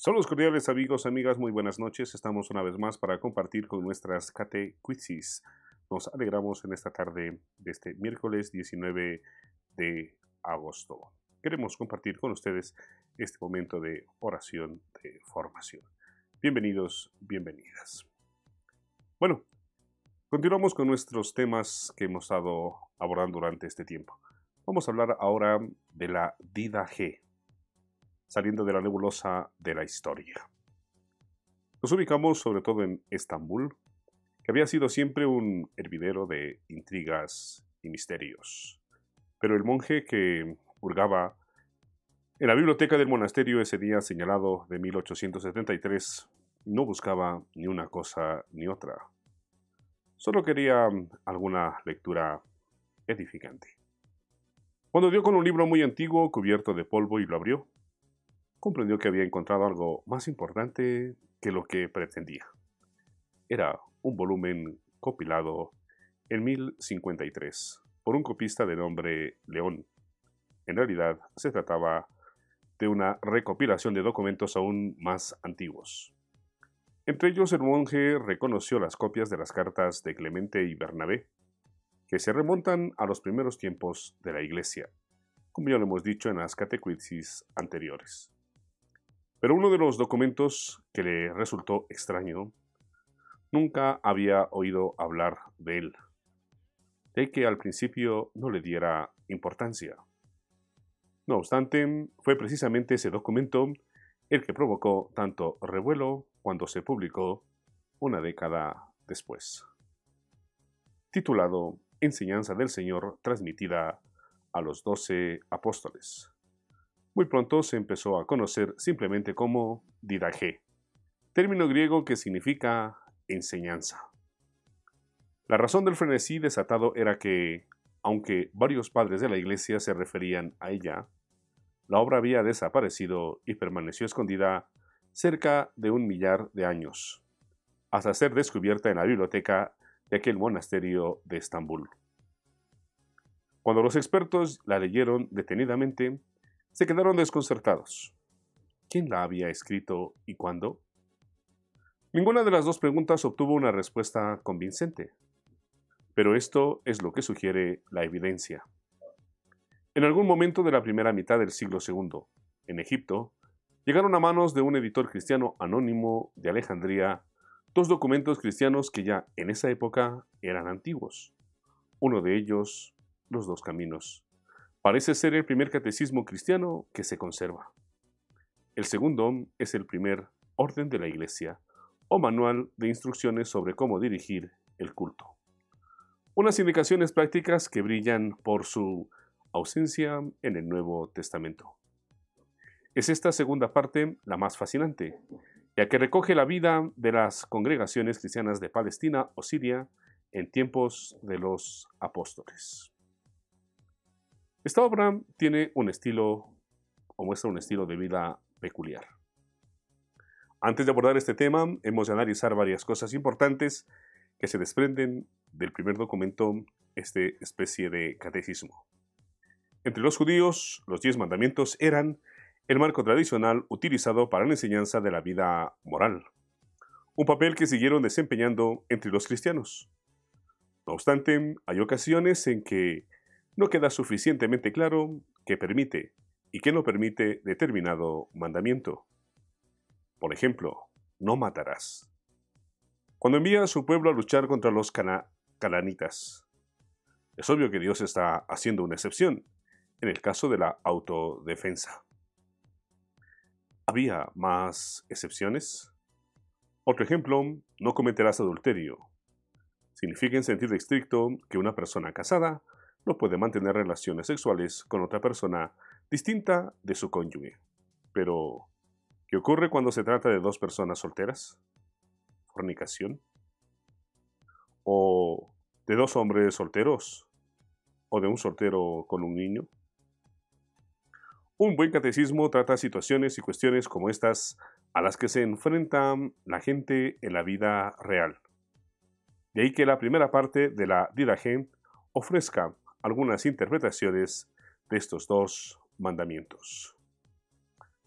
Saludos cordiales amigos, amigas, muy buenas noches. Estamos una vez más para compartir con nuestras catequesis. Nos alegramos en esta tarde de este miércoles 19 de agosto. Queremos compartir con ustedes este momento de oración de formación. Bienvenidos, bienvenidas. Bueno, continuamos con nuestros temas que hemos estado abordando durante este tiempo. Vamos a hablar ahora de la Didache, saliendo de la nebulosa de la historia. Nos ubicamos sobre todo en Estambul, que había sido siempre un hervidero de intrigas y misterios. Pero el monje que hurgaba en la biblioteca del monasterio ese día señalado de 1873 no buscaba ni una cosa ni otra. Solo quería alguna lectura edificante. Cuando dio con un libro muy antiguo, cubierto de polvo, y lo abrió, comprendió que había encontrado algo más importante que lo que pretendía. Era un volumen compilado en 1053 por un copista de nombre León. En realidad, se trataba de una recopilación de documentos aún más antiguos. Entre ellos, el monje reconoció las copias de las cartas de Clemente y Bernabé, que se remontan a los primeros tiempos de la Iglesia, como ya lo hemos dicho en las catequesis anteriores. Pero uno de los documentos que le resultó extraño, nunca había oído hablar de él, de que al principio no le diera importancia. No obstante, fue precisamente ese documento el que provocó tanto revuelo cuando se publicó una década después. Titulado Enseñanza del Señor transmitida a los 12 apóstoles. Muy pronto se empezó a conocer simplemente como Didache, término griego que significa enseñanza. La razón del frenesí desatado era que, aunque varios padres de la Iglesia se referían a ella, la obra había desaparecido y permaneció escondida cerca de 1.000.000 de años, hasta ser descubierta en la biblioteca de aquel monasterio de Estambul. Cuando los expertos la leyeron detenidamente, se quedaron desconcertados. ¿Quién la había escrito y cuándo? Ninguna de las dos preguntas obtuvo una respuesta convincente, pero esto es lo que sugiere la evidencia. En algún momento de la primera mitad del siglo II, en Egipto, llegaron a manos de un editor cristiano anónimo de Alejandría dos documentos cristianos que ya en esa época eran antiguos. Uno de ellos, Los Dos Caminos, parece ser el primer catecismo cristiano que se conserva. El segundo es el primer Orden de la Iglesia, o manual de instrucciones sobre cómo dirigir el culto. Unas indicaciones prácticas que brillan por su ausencia en el Nuevo Testamento. Es esta segunda parte la más fascinante, ya que recoge la vida de las congregaciones cristianas de Palestina o Siria en tiempos de los apóstoles. Esta obra tiene un estilo, o muestra un estilo de vida peculiar. Antes de abordar este tema, hemos de analizar varias cosas importantes que se desprenden del primer documento, esta especie de catecismo. Entre los judíos, los 10 mandamientos eran el marco tradicional utilizado para la enseñanza de la vida moral, un papel que siguieron desempeñando entre los cristianos. No obstante, hay ocasiones en que no queda suficientemente claro qué permite y qué no permite determinado mandamiento. Por ejemplo, no matarás. Cuando envía a su pueblo a luchar contra los cananitas, es obvio que Dios está haciendo una excepción en el caso de la autodefensa. ¿Había más excepciones? Otro ejemplo, no cometerás adulterio. Significa en sentido estricto que una persona casada no puede mantener relaciones sexuales con otra persona distinta de su cónyuge. Pero, ¿qué ocurre cuando se trata de dos personas solteras? ¿Fornicación? ¿O de dos hombres solteros? ¿O de un soltero con un niño? Un buen catecismo trata situaciones y cuestiones como estas a las que se enfrenta la gente en la vida real. De ahí que la primera parte de la Didache ofrezca algunas interpretaciones de estos dos mandamientos.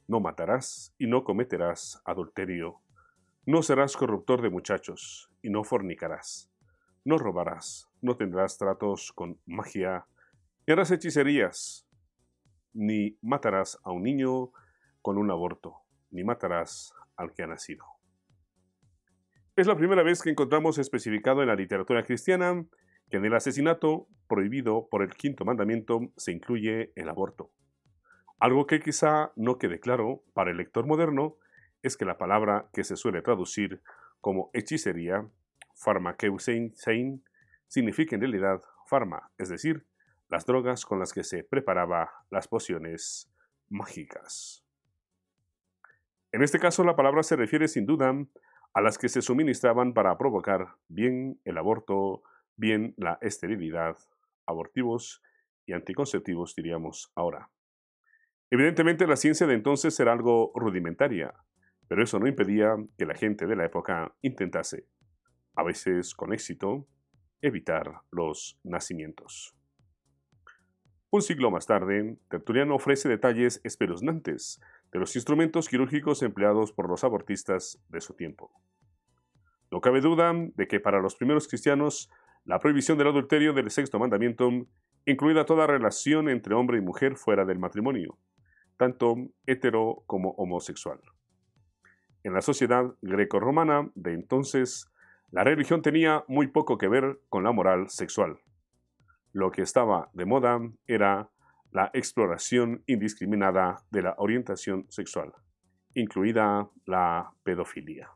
No matarás y no cometerás adulterio. No serás corruptor de muchachos y no fornicarás. No robarás, no tendrás tratos con magia, ni harás hechicerías, ni matarás a un niño con un aborto, ni matarás al que ha nacido. Es la primera vez que encontramos especificado en la literatura cristiana que en el asesinato prohibido por el quinto mandamiento se incluye el aborto. Algo que quizá no quede claro para el lector moderno es que la palabra que se suele traducir como hechicería, pharmakeusein, significa en realidad pharma, es decir, las drogas con las que se preparaba las pociones mágicas. En este caso, la palabra se refiere sin duda a las que se suministraban para provocar bien el aborto, bien la esterilidad, abortivos y anticonceptivos, diríamos ahora. Evidentemente, la ciencia de entonces era algo rudimentaria, pero eso no impedía que la gente de la época intentase, a veces con éxito, evitar los nacimientos. Un siglo más tarde, Tertuliano ofrece detalles espeluznantes de los instrumentos quirúrgicos empleados por los abortistas de su tiempo. No cabe duda de que para los primeros cristianos, la prohibición del adulterio del sexto mandamiento incluía toda relación entre hombre y mujer fuera del matrimonio, tanto hetero como homosexual. En la sociedad grecorromana de entonces, la religión tenía muy poco que ver con la moral sexual. Lo que estaba de moda era la exploración indiscriminada de la orientación sexual, incluida la pedofilia.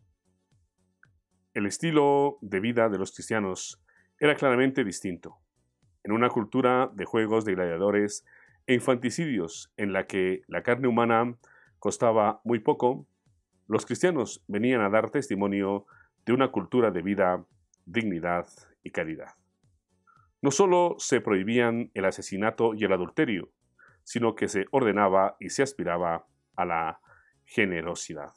El estilo de vida de los cristianos era claramente distinto. En una cultura de juegos de gladiadores e infanticidios en la que la carne humana costaba muy poco, los cristianos venían a dar testimonio de una cultura de vida, dignidad y caridad. No solo se prohibían el asesinato y el adulterio, sino que se ordenaba y se aspiraba a la generosidad.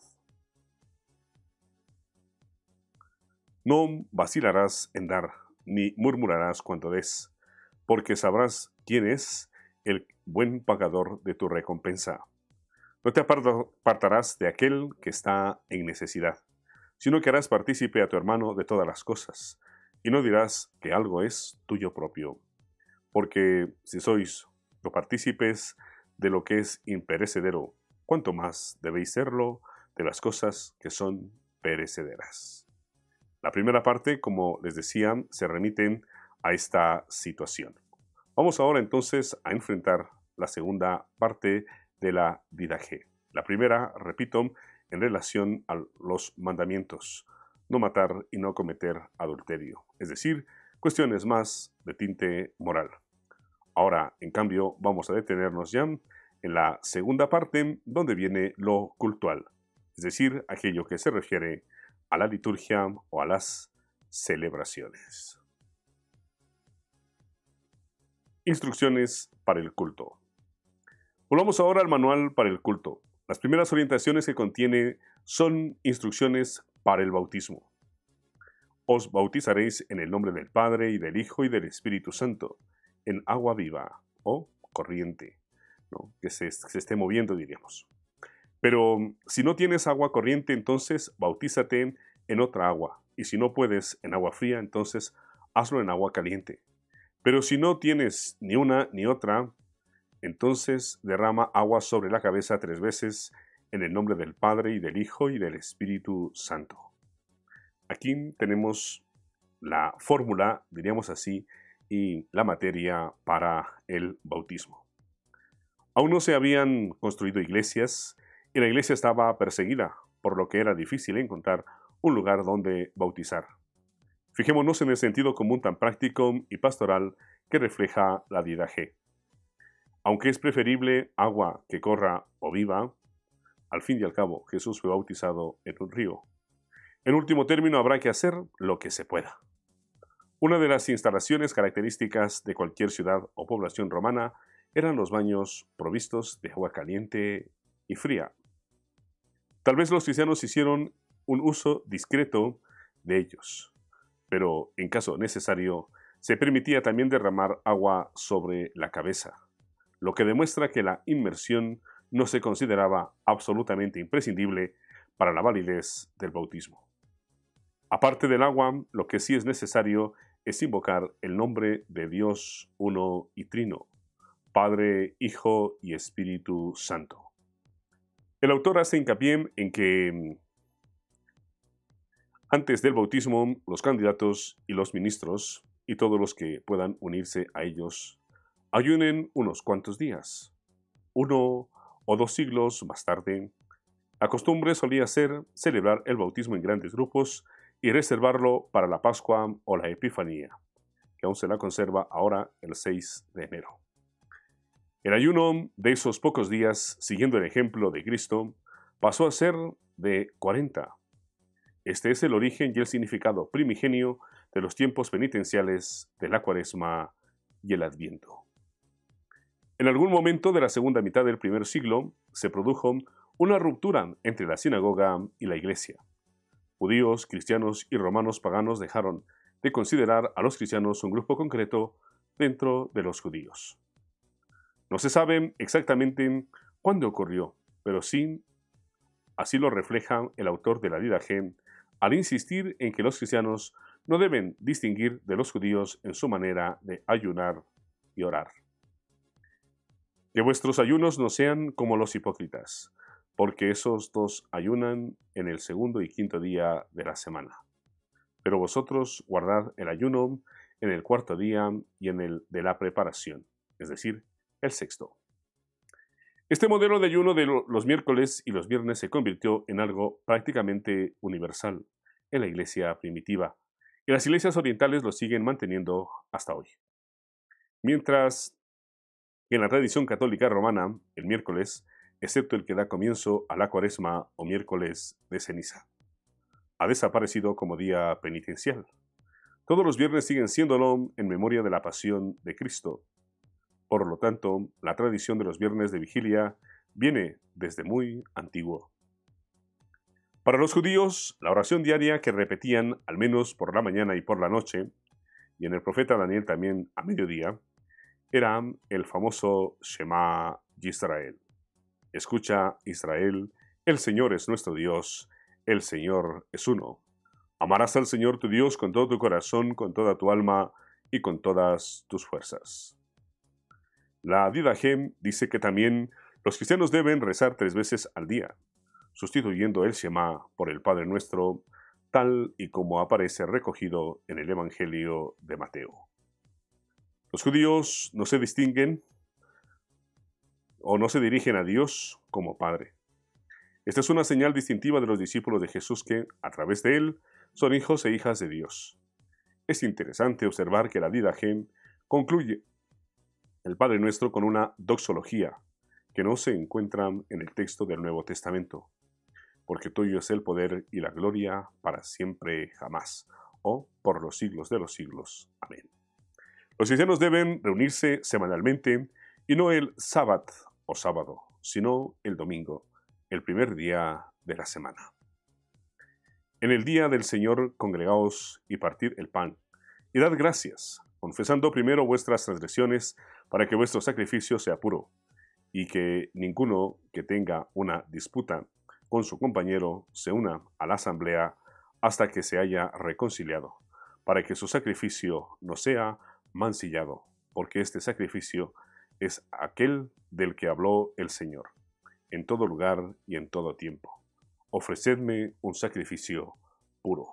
No vacilarás en dar, ni murmurarás cuando des, porque sabrás quién es el buen pagador de tu recompensa. No te apartarás de aquel que está en necesidad, sino que harás partícipe a tu hermano de todas las cosas, y no dirás que algo es tuyo propio, porque si sois copartícipes de lo que es imperecedero, cuánto más debéis serlo de las cosas que son perecederas. La primera parte, como les decía, se remite a esta situación. Vamos ahora entonces a enfrentar la segunda parte de la didaje. La primera, repito, en relación a los mandamientos: no matar y no cometer adulterio, es decir, cuestiones más de tinte moral. Ahora, en cambio, vamos a detenernos ya en la segunda parte, donde viene lo cultual, es decir, aquello que se refiere a la liturgia o a las celebraciones. Instrucciones para el culto. Volvamos ahora al manual para el culto. Las primeras orientaciones que contiene son instrucciones para el bautismo. Os bautizaréis en el nombre del Padre y del Hijo y del Espíritu Santo, en agua viva o corriente, ¿no? Que se esté moviendo, diríamos. Pero si no tienes agua corriente, entonces bautízate en otra agua. Y si no puedes en agua fría, entonces hazlo en agua caliente. Pero si no tienes ni una ni otra, entonces derrama agua sobre la cabeza 3 veces en el nombre del Padre y del Hijo y del Espíritu Santo. Aquí tenemos la fórmula, diríamos así, y la materia para el bautismo. Aún no se habían construido iglesias y la iglesia estaba perseguida, por lo que era difícil encontrar un lugar donde bautizar. Fijémonos en el sentido común tan práctico y pastoral que refleja la didaje. Aunque es preferible agua que corra o viva, al fin y al cabo Jesús fue bautizado en un río. En último término, habrá que hacer lo que se pueda. Una de las instalaciones características de cualquier ciudad o población romana eran los baños provistos de agua caliente y fría. Tal vez los cristianos hicieron un uso discreto de ellos, pero en caso necesario se permitía también derramar agua sobre la cabeza, lo que demuestra que la inmersión no se consideraba absolutamente imprescindible para la validez del bautismo. Aparte del agua, lo que sí es necesario es invocar el nombre de Dios uno y trino, Padre, Hijo y Espíritu Santo. El autor hace hincapié en que antes del bautismo, los candidatos y los ministros, y todos los que puedan unirse a ellos, ayunen unos cuantos días. 1 o 2 siglos más tarde, la costumbre solía ser celebrar el bautismo en grandes grupos y reservarlo para la Pascua o la Epifanía, que aún se la conserva ahora el 6 de enero. El ayuno de esos pocos días, siguiendo el ejemplo de Cristo, pasó a ser de 40. Este es el origen y el significado primigenio de los tiempos penitenciales de la Cuaresma y el Adviento. En algún momento de la segunda mitad del primer siglo se produjo una ruptura entre la sinagoga y la iglesia. Judíos, cristianos y romanos paganos dejaron de considerar a los cristianos un grupo concreto dentro de los judíos. No se sabe exactamente cuándo ocurrió, pero sí, así lo refleja el autor de la Didache al insistir en que los cristianos no deben distinguir de los judíos en su manera de ayunar y orar. Que vuestros ayunos no sean como los hipócritas, porque esos dos ayunan en el segundo y quinto día de la semana. Pero vosotros guardad el ayuno en el cuarto día y en el de la preparación, es decir, el sexto. Este modelo de ayuno de los miércoles y los viernes se convirtió en algo prácticamente universal en la iglesia primitiva, y las iglesias orientales lo siguen manteniendo hasta hoy. Mientras que en la tradición católica romana, el miércoles, excepto el que da comienzo a la Cuaresma o miércoles de ceniza, ha desaparecido como día penitencial. Todos los viernes siguen siéndolo en memoria de la pasión de Cristo. Por lo tanto, la tradición de los viernes de vigilia viene desde muy antiguo. Para los judíos, la oración diaria que repetían al menos por la mañana y por la noche, y en el profeta Daniel también a mediodía, era el famoso Shema Yisrael. Escucha, Israel, el Señor es nuestro Dios, el Señor es uno. Amarás al Señor tu Dios con todo tu corazón, con toda tu alma y con todas tus fuerzas. La Didache dice que también los cristianos deben rezar 3 veces al día, sustituyendo el Shema por el Padre Nuestro, tal y como aparece recogido en el Evangelio de Mateo. Los judíos no se distinguen o no se dirigen a Dios como Padre. Esta es una señal distintiva de los discípulos de Jesús que, a través de él, son hijos e hijas de Dios. Es interesante observar que la Didache concluye el Padre Nuestro con una doxología que no se encuentra en el texto del Nuevo Testamento, porque tuyo es el poder y la gloria para siempre jamás, o por los siglos de los siglos. Amén. Los cristianos deben reunirse semanalmente y no el sábado o sábado, sino el domingo, el primer día de la semana. En el día del Señor congregaos y partid el pan, y dad gracias, confesando primero vuestras transgresiones, para que vuestro sacrificio sea puro, y que ninguno que tenga una disputa con su compañero se una a la asamblea hasta que se haya reconciliado, para que su sacrificio no sea mancillado, porque este sacrificio es aquel del que habló el Señor, en todo lugar y en todo tiempo. Ofrecedme un sacrificio puro.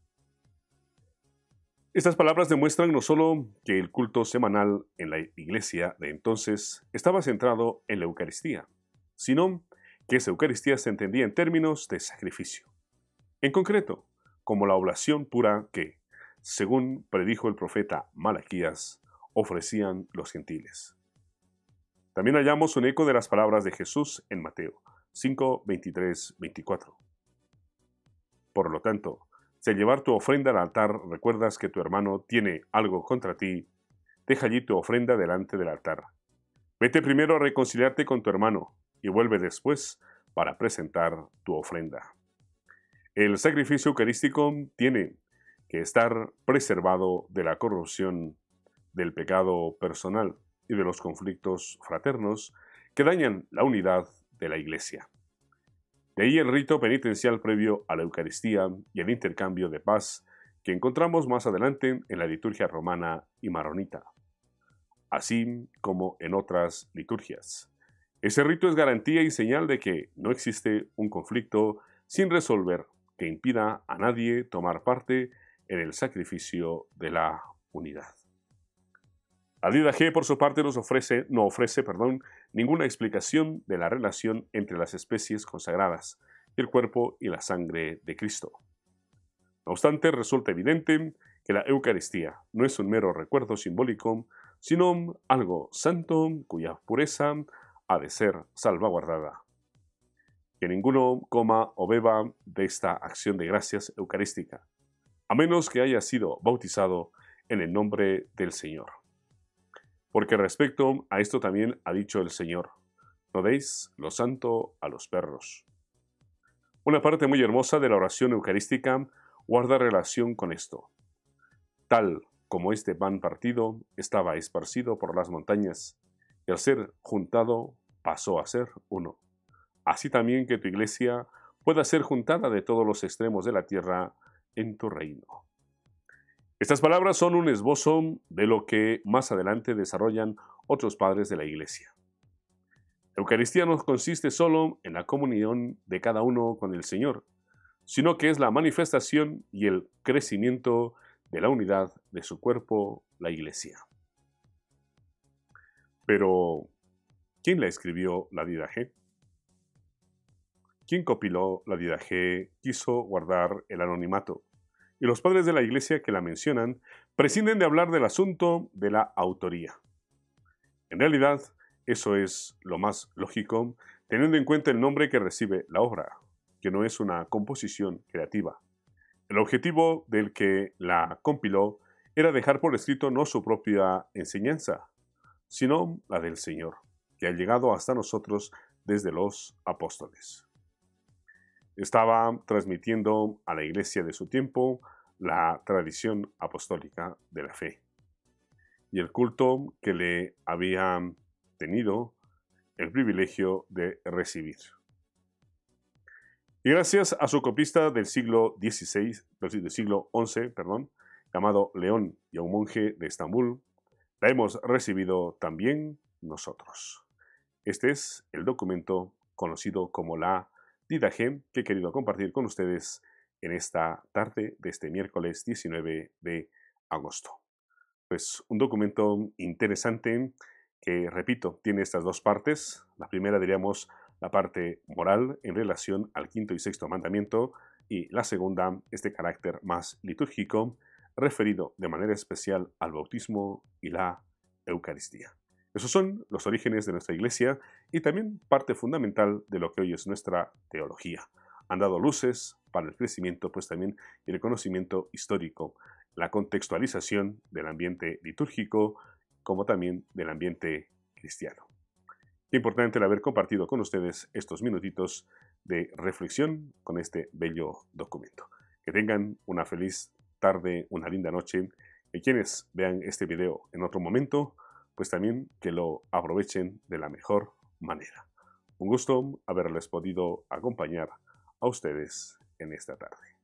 Estas palabras demuestran no solo que el culto semanal en la iglesia de entonces estaba centrado en la Eucaristía, sino que esa Eucaristía se entendía en términos de sacrificio. En concreto, como la oblación pura que, según predijo el profeta Malaquías, ofrecían los gentiles. También hallamos un eco de las palabras de Jesús en Mateo 5, 23, 24. Por lo tanto, si al llevar tu ofrenda al altar recuerdas que tu hermano tiene algo contra ti, deja allí tu ofrenda delante del altar. Vete primero a reconciliarte con tu hermano y vuelve después para presentar tu ofrenda. El sacrificio eucarístico tiene que estar preservado de la corrupción, del pecado personal y de los conflictos fraternos que dañan la unidad de la Iglesia. De ahí el rito penitencial previo a la Eucaristía y el intercambio de paz que encontramos más adelante en la liturgia romana y maronita, así como en otras liturgias. Ese rito es garantía y señal de que no existe un conflicto sin resolver que impida a nadie tomar parte en el sacrificio de la unidad. La Didache, por su parte, no ofrece ninguna explicación de la relación entre las especies consagradas, el cuerpo y la sangre de Cristo. No obstante, resulta evidente que la Eucaristía no es un mero recuerdo simbólico, sino algo santo cuya pureza ha de ser salvaguardada. Que ninguno coma o beba de esta acción de gracias eucarística, a menos que haya sido bautizado en el nombre del Señor. Porque respecto a esto también ha dicho el Señor: no deis lo santo a los perros. Una parte muy hermosa de la oración eucarística guarda relación con esto. Tal como este pan partido estaba esparcido por las montañas, y al ser juntado pasó a ser uno. Así también que tu Iglesia pueda ser juntada de todos los extremos de la tierra en tu reino. Estas palabras son un esbozo de lo que más adelante desarrollan otros padres de la Iglesia. La Eucaristía no consiste solo en la comunión de cada uno con el Señor, sino que es la manifestación y el crecimiento de la unidad de su cuerpo, la Iglesia. Pero, ¿quién la escribió la Didache? Quien compiló la Didache quiso guardar el anonimato, y los padres de la Iglesia que la mencionan prescinden de hablar del asunto de la autoría. En realidad, eso es lo más lógico, teniendo en cuenta el nombre que recibe la obra, que no es una composición creativa. El objetivo del que la compiló era dejar por escrito no su propia enseñanza, sino la del Señor, que ha llegado hasta nosotros desde los apóstoles. Estaba transmitiendo a la Iglesia de su tiempo la tradición apostólica de la fe y el culto que le había tenido el privilegio de recibir. Y gracias a su copista del siglo XI, llamado León, y a un monje de Estambul, la hemos recibido también nosotros. Este es el documento conocido como la Didache que he querido compartir con ustedes en esta tarde de este miércoles 19 de agosto. Pues un documento interesante que, repito, tiene estas dos partes. La primera, diríamos, la parte moral en relación al quinto y sexto mandamiento, y la segunda, este carácter más litúrgico, referido de manera especial al bautismo y la Eucaristía. Esos son los orígenes de nuestra Iglesia y también parte fundamental de lo que hoy es nuestra teología. Han dado luces para el crecimiento, pues también y el conocimiento histórico, la contextualización del ambiente litúrgico, como también del ambiente cristiano. Qué importante el haber compartido con ustedes estos minutitos de reflexión con este bello documento. Que tengan una feliz tarde, una linda noche, y quienes vean este video en otro momento, pues también que lo aprovechen de la mejor manera. Un gusto haberles podido acompañar a ustedes en esta tarde.